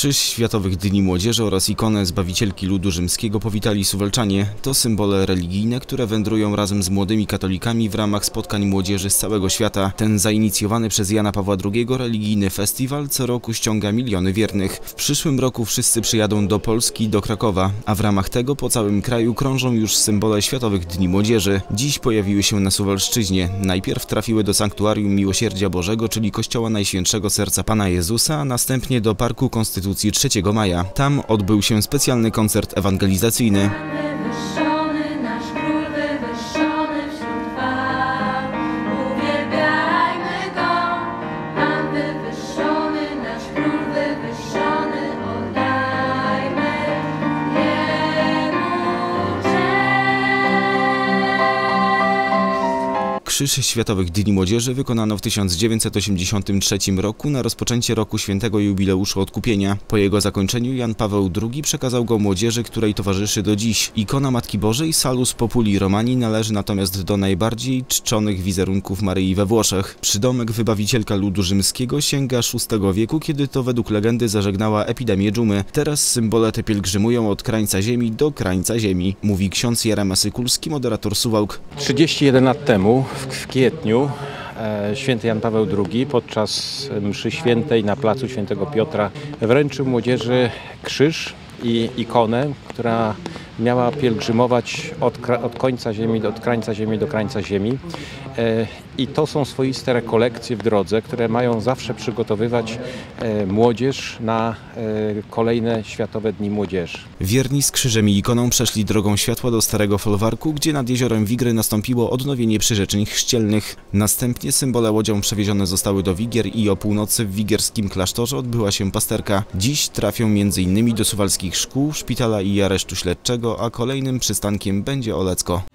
Krzyż Światowych Dni Młodzieży oraz ikonę Zbawicielki Ludu Rzymskiego powitali Suwałczanie. To symbole religijne, które wędrują razem z młodymi katolikami w ramach spotkań młodzieży z całego świata. Ten zainicjowany przez Jana Pawła II religijny festiwal co roku ściąga miliony wiernych. W przyszłym roku wszyscy przyjadą do Polski, do Krakowa, a w ramach tego po całym kraju krążą już symbole Światowych Dni Młodzieży. Dziś pojawiły się na Suwalszczyźnie. Najpierw trafiły do Sanktuarium Miłosierdzia Bożego, czyli Kościoła Najświętszego Serca Pana Jezusa, a następnie do Parku Konstytucji 3 maja. Tam odbył się specjalny koncert ewangelizacyjny. Krzyż Światowych Dni Młodzieży wykonano w 1983 roku na rozpoczęcie roku świętego jubileuszu odkupienia. Po jego zakończeniu Jan Paweł II przekazał go młodzieży, której towarzyszy do dziś. Ikona Matki Bożej Salus Populi Romani należy natomiast do najbardziej czczonych wizerunków Maryi we Włoszech. Przydomek Wybawicielka Ludu Rzymskiego sięga VI wieku, kiedy to według legendy zażegnała epidemię dżumy. Teraz symbole te pielgrzymują od krańca ziemi do krańca ziemi, mówi ksiądz Jerema Sykulski, moderator Suwałk. 31 lat temu, w kwietniu, święty Jan Paweł II podczas mszy świętej na placu Świętego Piotra wręczył młodzieży krzyż i ikonę, która miała pielgrzymować od końca ziemi, od krańca ziemi do krańca ziemi. I to są swoiste rekolekcje w drodze, które mają zawsze przygotowywać młodzież na kolejne Światowe Dni Młodzieży. Wierni z krzyżem i ikoną przeszli drogą światła do Starego Folwarku, gdzie nad jeziorem Wigry nastąpiło odnowienie przyrzeczeń chrzcielnych. Następnie symbole łodzią przewiezione zostały do Wigier i o północy w wigierskim klasztorze odbyła się pasterka. Dziś trafią m.in. do suwalskich szkół, szpitala i aresztu śledczego, a kolejnym przystankiem będzie Olecko.